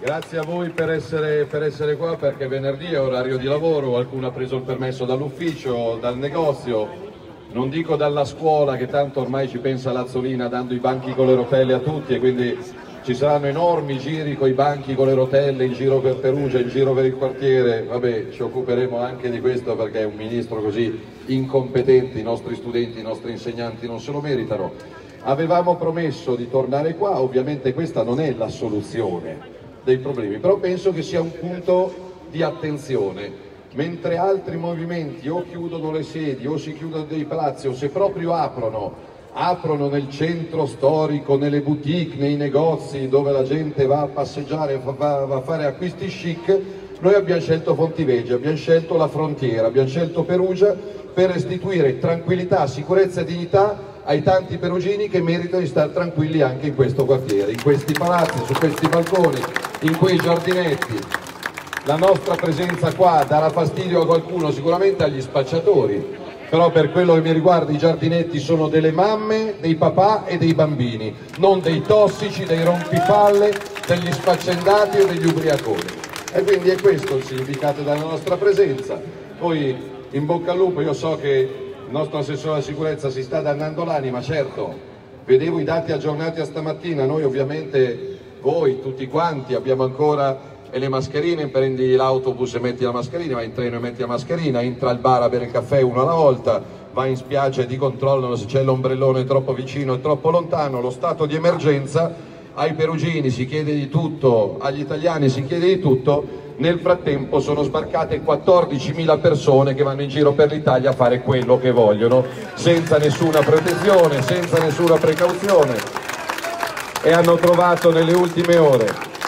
Grazie a voi per essere qua, perché venerdì è orario di lavoro, qualcuno ha preso il permesso dall'ufficio, dal negozio, non dico dalla scuola, che tanto ormai ci pensa Lazzolina dando i banchi con le rotelle a tutti, e quindi ci saranno enormi giri con i banchi con le rotelle in giro per Perugia, in giro per il quartiere. Vabbè, ci occuperemo anche di questo, perché è un ministro così incompetente, i nostri studenti, i nostri insegnanti non se lo meritano. Avevamo promesso di tornare qua, ovviamente questa non è la soluzione dei problemi, però penso che sia un punto di attenzione. Mentre altri movimenti o chiudono le sedi o si chiudono dei palazzi, o se proprio aprono nel centro storico, nelle boutique, nei negozi dove la gente va a passeggiare, va a fare acquisti chic, noi abbiamo scelto Fontivegge, abbiamo scelto la frontiera, abbiamo scelto Perugia per restituire tranquillità, sicurezza e dignità ai tanti perugini che meritano di stare tranquilli anche in questo quartiere, in questi palazzi, su questi balconi, in quei giardinetti. La nostra presenza qua darà fastidio a qualcuno, sicuramente agli spacciatori, però per quello che mi riguarda i giardinetti sono delle mamme, dei papà e dei bambini, non dei tossici, dei rompipalle, degli sfaccendati o degli ubriaconi. E quindi è questo il significato della nostra presenza. Poi in bocca al lupo, io so che il nostro assessore alla sicurezza si sta dannando l'anima, certo, vedevo i dati aggiornati a stamattina, noi ovviamente, voi tutti quanti, abbiamo ancora le mascherine, prendi l'autobus e metti la mascherina, vai in treno e metti la mascherina, entra al bar a bere il caffè uno alla volta, vai in spiaggia e ti controllano se c'è l'ombrellone troppo vicino e troppo lontano. Lo stato di emergenza, ai perugini si chiede di tutto, agli italiani si chiede di tutto. Nel frattempo sono sbarcate 14.000 persone che vanno in giro per l'Italia a fare quello che vogliono, senza nessuna protezione, senza nessuna precauzione, e hanno trovato nelle ultime ore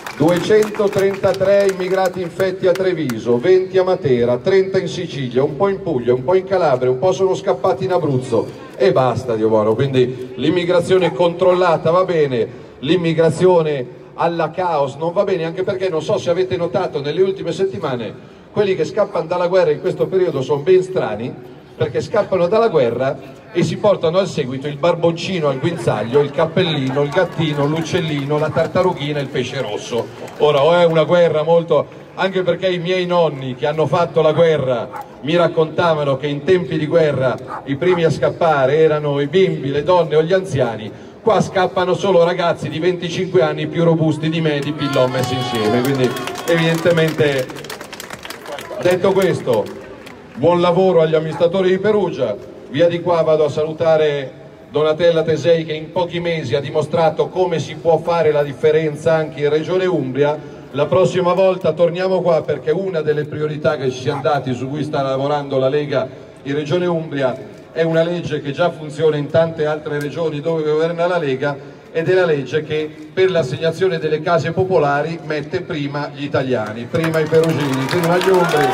233 immigrati infetti a Treviso, 20 a Matera, 30 in Sicilia, un po' in Puglia, un po' in Calabria, un po' sono scappati in Abruzzo, e basta, Dio buono. Quindi l'immigrazione controllata va bene, l'immigrazione alla caos non va bene, anche perché non so se avete notato nelle ultime settimane quelli che scappano dalla guerra in questo periodo sono ben strani, perché scappano dalla guerra e si portano al seguito il barboncino al guinzaglio, il cappellino, il gattino, l'uccellino, la tartarughina e il pesce rosso. Ora, o è una guerra molto... anche perché i miei nonni che hanno fatto la guerra mi raccontavano che in tempi di guerra i primi a scappare erano i bimbi, le donne o gli anziani. Qua scappano solo ragazzi di 25 anni più robusti di me, di pillon messi insieme. Quindi evidentemente, detto questo, buon lavoro agli amministratori di Perugia. Via di qua vado a salutare Donatella Tesei, che in pochi mesi ha dimostrato come si può fare la differenza anche in Regione Umbria. La prossima volta torniamo qua, perché una delle priorità che ci siamo dati, su cui sta lavorando la Lega in Regione Umbria, è una legge che già funziona in tante altre regioni dove governa la Lega, ed è la legge che per l'assegnazione delle case popolari mette prima gli italiani, prima i perugini, prima gli umbri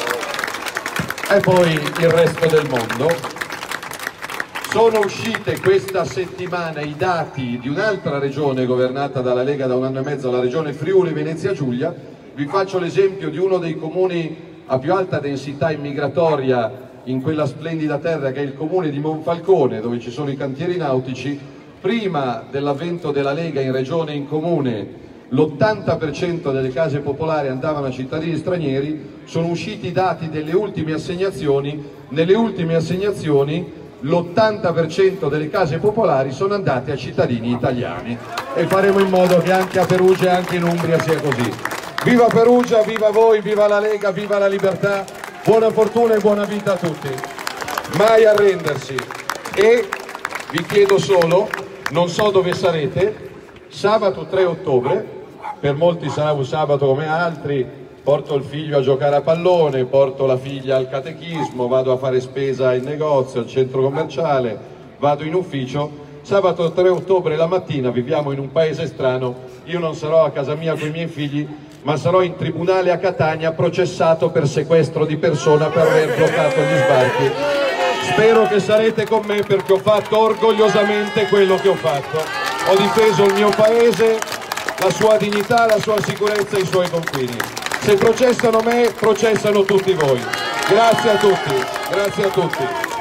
e poi il resto del mondo. Sono uscite questa settimana i dati di un'altra regione governata dalla Lega da un anno e mezzo, la regione Friuli Venezia Giulia. Vi faccio l'esempio di uno dei comuni a più alta densità immigratoria in quella splendida terra, che è il comune di Monfalcone, dove ci sono i cantieri nautici. Prima dell'avvento della Lega in regione e in comune, l'80% delle case popolari andavano a cittadini stranieri. Sono usciti i dati delle ultime assegnazioni. Nelle ultime assegnazioni l'80% delle case popolari sono andate a cittadini italiani, e faremo in modo che anche a Perugia e anche in Umbria sia così. Viva Perugia, viva voi, viva la Lega, viva la libertà, buona fortuna e buona vita a tutti. Mai arrendersi. E vi chiedo solo, non so dove sarete, sabato 3 ottobre, per molti sarà un sabato come altri, porto il figlio a giocare a pallone, porto la figlia al catechismo, vado a fare spesa in negozio, al centro commerciale, vado in ufficio. Sabato 3 ottobre la mattina, viviamo in un paese strano, io non sarò a casa mia con i miei figli, ma sarò in tribunale a Catania, processato per sequestro di persona per aver bloccato gli sbarchi. Spero che sarete con me, perché ho fatto orgogliosamente quello che ho fatto. Ho difeso il mio paese, la sua dignità, la sua sicurezza e i suoi confini. Se processano me, processano tutti voi. Grazie a tutti, grazie a tutti.